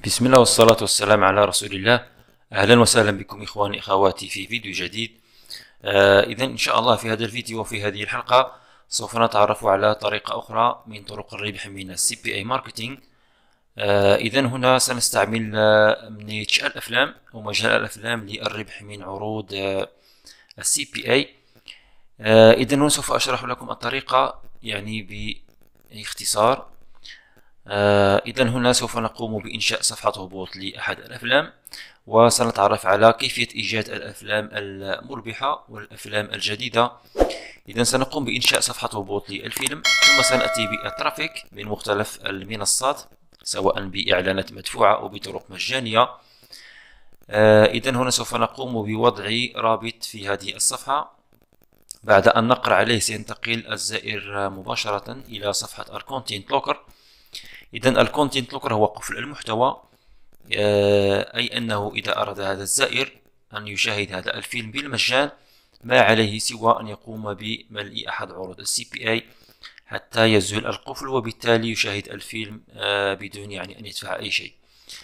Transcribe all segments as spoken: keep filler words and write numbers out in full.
بسم الله والصلاة والسلام على رسول الله. أهلا وسهلا بكم إخواني أخواتي في فيديو جديد. آه إذن إن شاء الله في هذا الفيديو وفي هذه الحلقة سوف نتعرف على طريقة أخرى من طرق الربح من السي بي اي ماركتينج. آه إذن هنا سنستعمل آه نيتش الأفلام أو مجال الأفلام للربح من عروض آه السي بي اي. آه إذن هنا سوف أشرح لكم الطريقة يعني باختصار. آه إذا هنا سوف نقوم بإنشاء صفحة هبوط لأحد الأفلام، وسنتعرف على كيفية إيجاد الأفلام المربحة والأفلام الجديدة. إذا سنقوم بإنشاء صفحة هبوط للفيلم، ثم سنأتي بالترافيك من مختلف المنصات سواء بإعلانات مدفوعة أو بطرق مجانية. آه إذا هنا سوف نقوم بوضع رابط في هذه الصفحة. بعد أن نقر عليه سينتقل الزائر مباشرة إلى صفحة الكونتنت لوكر. إذن الكونتنت لوكر هو قفل المحتوى، أي أنه إذا أراد هذا الزائر أن يشاهد هذا الفيلم بالمجان ما عليه سوى أن يقوم بملء أحد عروض السي بي اي حتى يزول القفل، وبالتالي يشاهد الفيلم بدون يعني أن يدفع أي شيء.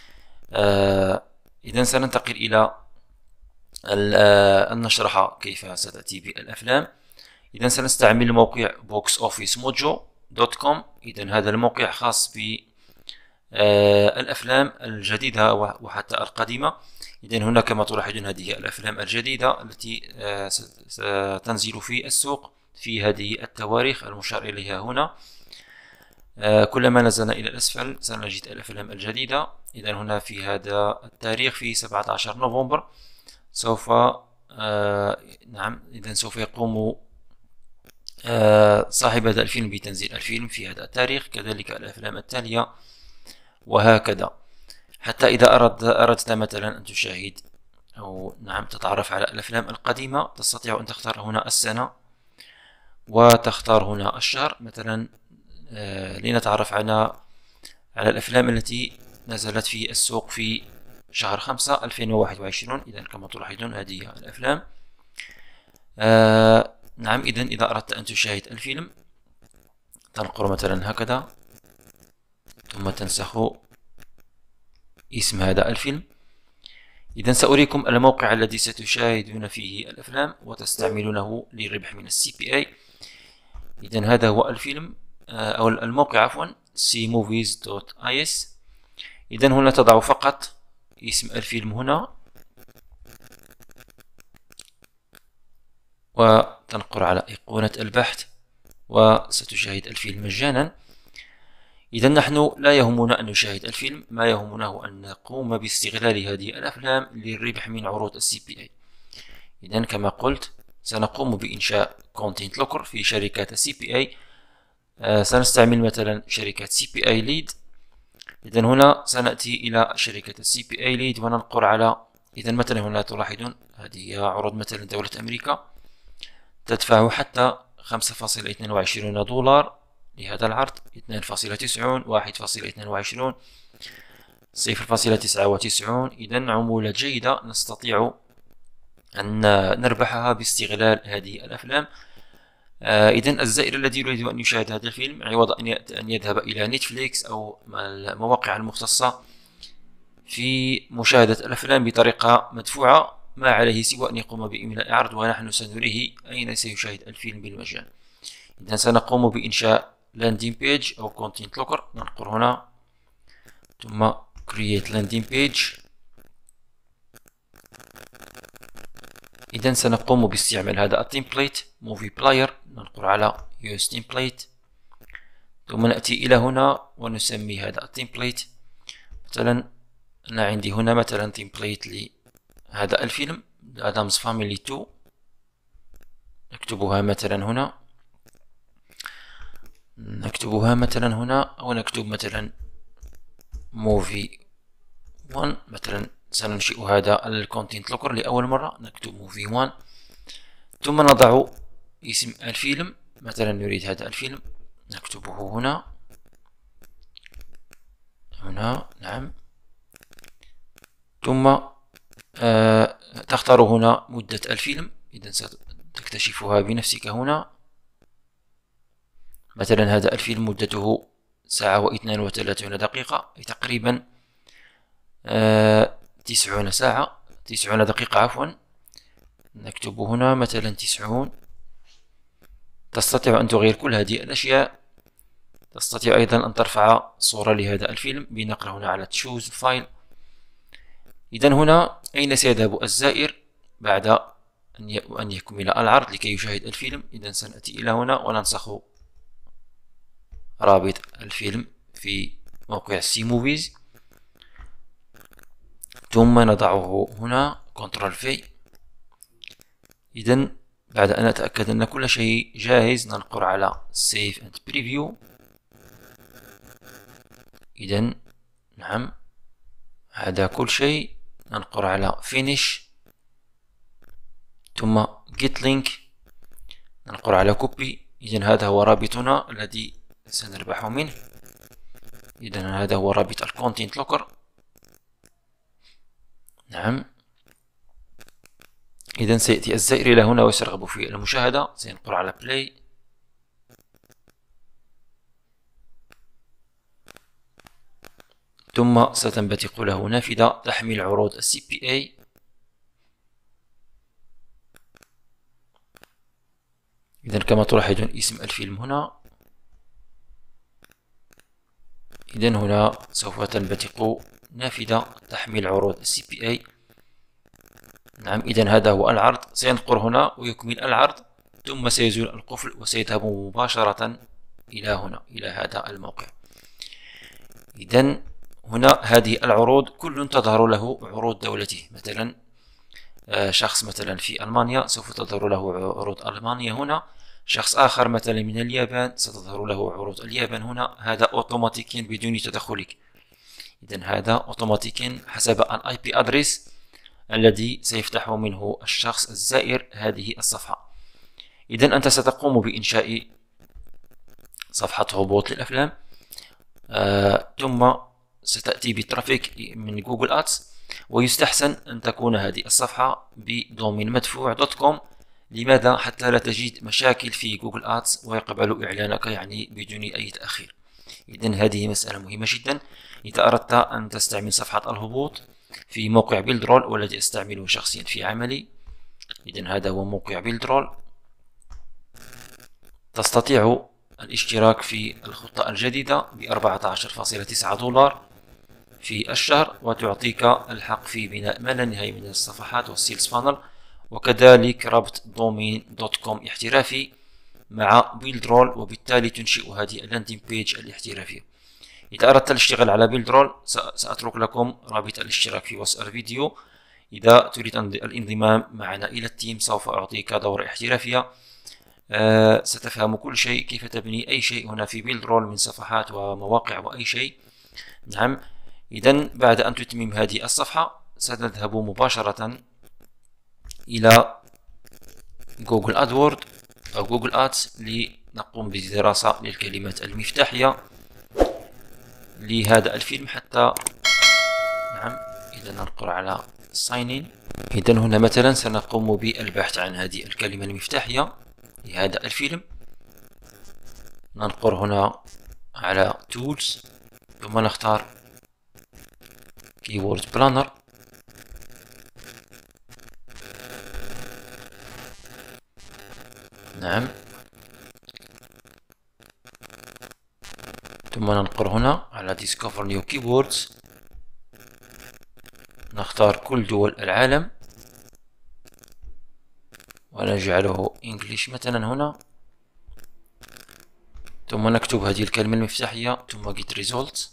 إذن سننتقل إلى أن نشرح كيف ستأتي بالأفلام. إذن سنستعمل موقع بوكس أوفيس موجو دوت كوم. إذن هذا الموقع خاص بالأفلام الجديدة وحتى القديمة. إذن هنا كما تلاحظون هذه الأفلام الجديدة التي ستنزل في السوق في هذه التواريخ المشار إليها هنا. كلما نزلنا إلى الأسفل سنجد الأفلام الجديدة. إذن هنا في هذا التاريخ في سبعة عشر نوفمبر سوف نعم إذن سوف يقوم صاحب هذا الفيلم بتنزيل الفيلم في هذا التاريخ، كذلك الأفلام التالية وهكذا. حتى إذا أردت, أردت مثلا أن تشاهد أو نعم تتعرف على الأفلام القديمة، تستطيع أن تختار هنا السنة وتختار هنا الشهر. مثلا لنتعرف على على الأفلام التي نزلت في السوق في شهر خمسة ألفين وواحد وعشرين. إذا كما تلاحظون هذه الأفلام. آه نعم إذن إذا أردت أن تشاهد الفيلم تنقر مثلا هكذا، ثم تنسخ اسم هذا الفيلم. إذن سأريكم الموقع الذي ستشاهدون فيه الأفلام وتستعملونه للربح من السي بي اي. إذن هذا هو الفيلم أو الموقع عفوا سي موفيز دوت آي إس. إذن هنا تضع فقط اسم الفيلم هنا وتنقر على أيقونة البحث وستشاهد الفيلم مجانا. إذا نحن لا يهمنا أن نشاهد الفيلم، ما يهمنا هو أن نقوم باستغلال هذه الأفلام للربح من عروض السي بي اي. إذا كما قلت سنقوم بإنشاء كونتنت لوكر في شركات السي بي اي. آه سنستعمل مثلا شركة سي بي اي ليد. إذا هنا سنأتي إلى شركة السي بي اي ليد وننقر على إذا مثلا هنا تلاحظون هذه عروض مثلا دولة أمريكا تدفع حتى خمسة فاصلة اثنين وعشرين دولار لهذا العرض، اثنين فاصلة تسعون، واحد فاصلة اثنين وعشرين، صفر فاصلة تسعة وتسعين. إذن عمولة جيدة نستطيع أن نربحها باستغلال هذه الأفلام. آه إذن الزائر الذي يريد أن يشاهد هذا الفيلم عوض أن يذهب إلى نتفليكس أو المواقع المختصة في مشاهدة الأفلام بطريقة مدفوعة، ما عليه سوى أن يقوم بإملاء عرض ونحن سنريه أين سيشاهد الفيلم بالمجان. إذن سنقوم بإنشاء لاندين بيج أو كونتنت لوكر. ننقر هنا ثم create landing page. إذن سنقوم باستعمال هذا التمبليت موفي بلاير. ننقر على use template ثم نأتي إلى هنا ونسمي هذا التمبليت. مثلا أنا عندي هنا مثلا تمبليت لهذا الفيلم آدامز فاميلي تو. نكتبها مثلا هنا نكتبها مثلا هنا أو نكتب مثلا موفي واحد. مثلا سننشئ هذا الكونتنت لوكر لأول مرة، نكتب موفي واحد ثم نضع اسم الفيلم. مثلا نريد هذا الفيلم نكتبه هنا هنا نعم، ثم آه تختار هنا مدة الفيلم. إذا ستكتشفها بنفسك هنا. مثلا هذا الفيلم مدته ساعة واثنان وثلاثون دقيقة، أي تقريبا آه تسعون ساعة، تسعون دقيقة عفوا. نكتب هنا مثلا تسعون. تستطيع أن تغير كل هذه الأشياء. تستطيع أيضا أن ترفع صورة لهذا الفيلم بنقر هنا على تشوز فايل. إذا هنا أين سيذهب الزائر بعد أن يكمل العرض لكي يشاهد الفيلم؟ إذا سنأتي إلى هنا وننسخ رابط الفيلم في موقع سي موفيز، ثم نضعه هنا كنترول في. إذا بعد أن نتأكد أن كل شيء جاهز ننقر على Save and Preview. إذا نعم هذا كل شيء. ننقر على Finish ثم Get Link، ننقر على Copy. إذا هذا هو رابطنا الذي سنربح منه. إذا هذا هو رابط الكونتنت لوكر. نعم إذا سيأتي الزائر إلى هنا وسيرغب في المشاهدة. سينقر على Play. ثم ستنبثق له نافذة تحمل عروض ال سي بي إيه. إذا كما تلاحظون اسم الفيلم هنا. إذا هنا سوف تنبثق نافذة تحمل عروض ال سي بي إيه. نعم إذا هذا هو العرض. سينقر هنا ويكمل العرض، ثم سيزول القفل وسيذهب مباشرة إلى هنا، إلى هذا الموقع. إذا هنا هذه العروض كل تظهر له عروض دولته. مثلا شخص مثلا في ألمانيا سوف تظهر له عروض ألمانيا هنا. شخص آخر مثلا من اليابان ستظهر له عروض اليابان هنا. هذا أوتوماتيكيا بدون تدخلك. إذا هذا أوتوماتيكيا حسب الآي بي أدريس الذي سيفتح منه الشخص الزائر هذه الصفحة. إذا أنت ستقوم بإنشاء صفحة هبوط للأفلام، آه ثم ستأتي بترافيك من جوجل أدز، ويستحسن أن تكون هذه الصفحة بدومين مدفوع دوت كوم. لماذا؟ حتى لا تجد مشاكل في جوجل أدز ويقبل إعلانك يعني بدون أي تأخير. إذن هذه مسألة مهمة جدا. إذا أردت أن تستعمل صفحة الهبوط في موقع بيلدرول والذي أستعمله شخصيا في عملي، إذن هذا هو موقع بيلدرول. تستطيع الاشتراك في الخطة الجديدة ب أربعة عشر فاصلة تسعة دولار في الشهر، وتعطيك الحق في بناء ما لا نهاية من الصفحات والسيلز فانل، وكذلك ربط دومين دوت كوم احترافي مع بيلدرول، وبالتالي تنشئ هذه اللاندنج بيج الاحترافية. إذا أردت الاشتغال على بيلدرول سأترك لكم رابط الاشتراك في وصف الفيديو. إذا تريد الانضمام معنا إلى التيم سوف أعطيك دورة احترافية. أه ستفهم كل شيء، كيف تبني أي شيء هنا في بيلدرول من صفحات ومواقع وأي شيء. نعم إذا بعد أن تتمم هذه الصفحة ستذهب مباشرة إلى جوجل أدورد أو جوجل أدز لنقوم بدراسة للكلمات المفتاحية لهذا الفيلم حتى. نعم إذا ننقر على sign in. إذا هنا مثلا سنقوم بالبحث عن هذه الكلمة المفتاحية لهذا الفيلم. ننقر هنا على tools ثم نختار keyword planner. نعم ثم ننقر هنا على discover new keywords. نختار كل دول العالم ونجعله English مثلا هنا، ثم نكتب هذه الكلمة المفتاحية ثم get results.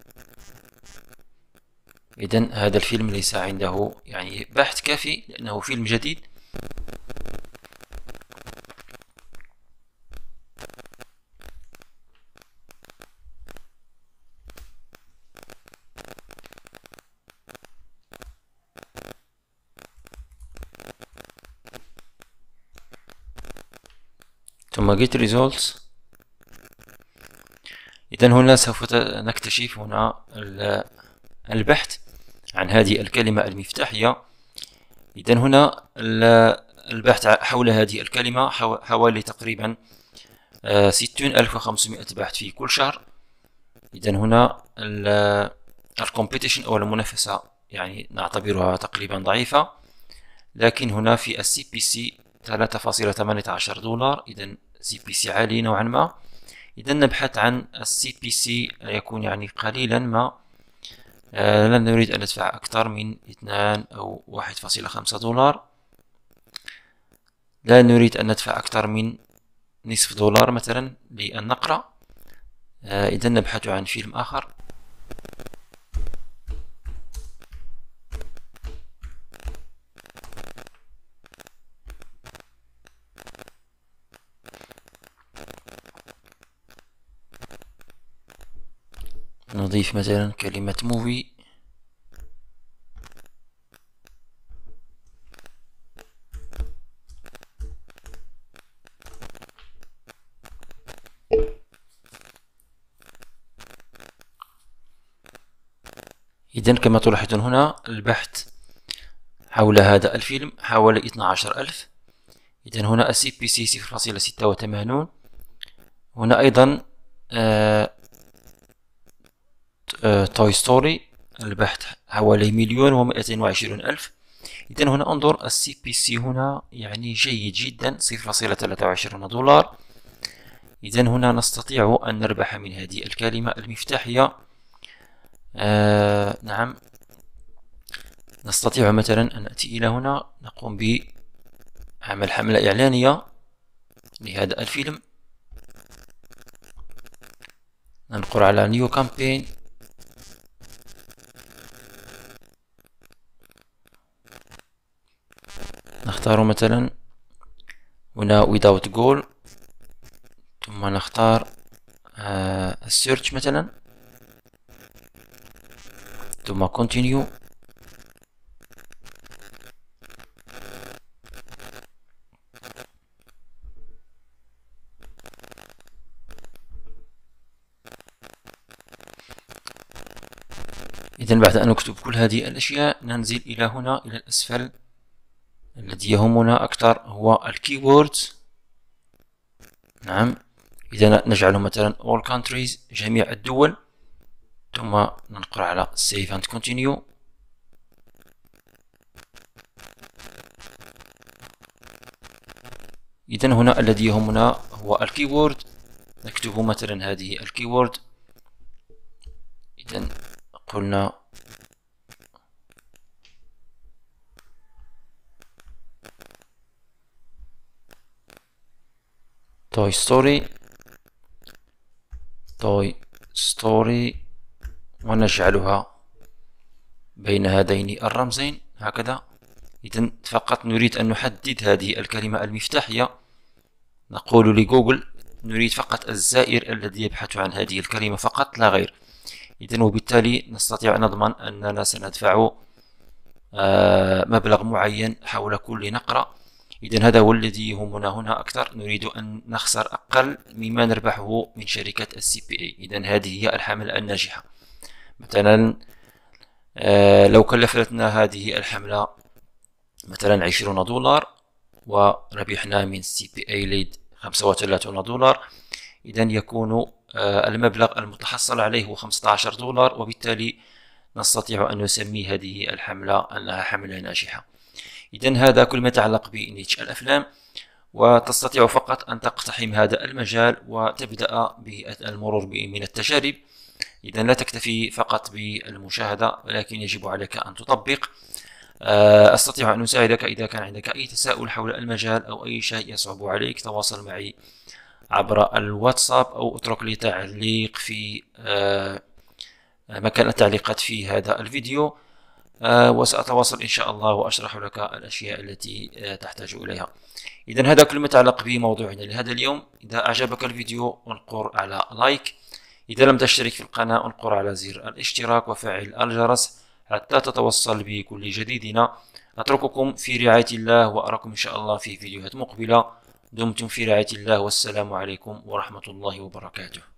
إذن هذا الفيلم ليس عنده يعني بحث كافي لأنه فيلم جديد. ثم get results. إذن هنا سوف نكتشف هنا البحث عن هذه الكلمة المفتاحية. إذن هنا البحث حول هذه الكلمة حوالي تقريبا ستين ألف وخمسمائة بحث في كل شهر. إذن هنا الكومبيتيشن أو المنافسة يعني نعتبرها تقريبا ضعيفة، لكن هنا في السي بي سي ثلاثة فاصلة ثمانية عشر دولار، إذا سي بي سي عالي نوعا ما. إذا نبحث عن السي بي سي يكون يعني قليلا ما، آه لن نريد أن ندفع أكثر من اثنان أو واحد فاصلة خمسة دولار، لا نريد أن ندفع أكثر من نصف دولار مثلا للنقرة. آه إذا نبحث عن فيلم آخر. نضيف مثلا كلمة موفي. إذن كما تلاحظون هنا البحث حول هذا الفيلم حوالي اثني عشر ألف. إذن هنا السي بي سي صفر فاصلة ستة وثمانين. هنا أيضا آه آه توي ستوري البحث حوالي مليون ومئتين وعشرين ألف. إذن هنا انظر السي بي سي هنا يعني جيد جدا، صفر فاصلة ثلاثة وعشرين دولار. إذن هنا نستطيع أن نربح من هذه الكلمة المفتاحية. آه نعم، نستطيع مثلا أن نأتي إلى هنا نقوم بعمل حملة إعلانية لهذا الفيلم، ننقر على نيو كامبين، نختار مثلا هنا without goal، ثم نختار آه السيرش مثلا، ثم continue. إذن بعد أن نكتب كل هذه الأشياء ننزل إلى هنا إلى الأسفل. الذي يهمنا أكثر هو الكيوردز. نعم، إذا نجعله مثلا all countries جميع الدول، ثم ننقر على save and continue. إذن هنا الذي يهمنا هو الكيورد، نكتب مثلا هذه الكيورد. إذن قلنا توي ستوري، توي ستوري، ونجعلها بين هذين الرمزين هكذا. إذن فقط نريد أن نحدد هذه الكلمة المفتاحية، نقول لجوجل نريد فقط الزائر الذي يبحث عن هذه الكلمة فقط لا غير. إذن وبالتالي نستطيع أن نضمن أننا سندفع مبلغ معين حول كل نقرة. إذن هذا هو الذي يهمنا هنا أكثر، نريد أن نخسر أقل مما نربحه من شركة السي بي اي. إذن هذه هي الحملة الناجحة. مثلا لو كلفتنا هذه الحملة مثلا عشرين دولار وربحنا من سي بي اي ليد خمسة وثلاثين دولار، إذن يكون المبلغ المتحصل عليه هو خمسة عشر دولار، وبالتالي نستطيع أن نسمي هذه الحملة أنها حملة ناجحة. إذن هذا كل ما يتعلق بنيتش الأفلام، وتستطيع فقط أن تقتحم هذا المجال وتبدأ بالمرور من التجارب. إذن لا تكتفي فقط بالمشاهدة، ولكن يجب عليك أن تطبق. أستطيع أن أساعدك إذا كان عندك أي تساؤل حول المجال أو أي شيء يصعب عليك، تواصل معي عبر الواتساب أو اترك لي تعليق في مكان التعليقات في هذا الفيديو، وسأتواصل إن شاء الله وأشرح لك الأشياء التي تحتاج إليها. إذن هذا كل ما يتعلق بموضوعنا لهذا اليوم. إذا أعجبك الفيديو انقر على لايك، إذا لم تشترك في القناة انقر على زر الاشتراك وفعل الجرس حتى تتوصل بكل جديدنا. أترككم في رعاية الله، وأراكم إن شاء الله في فيديوهات مقبلة. دمتم في رعاية الله، والسلام عليكم ورحمة الله وبركاته.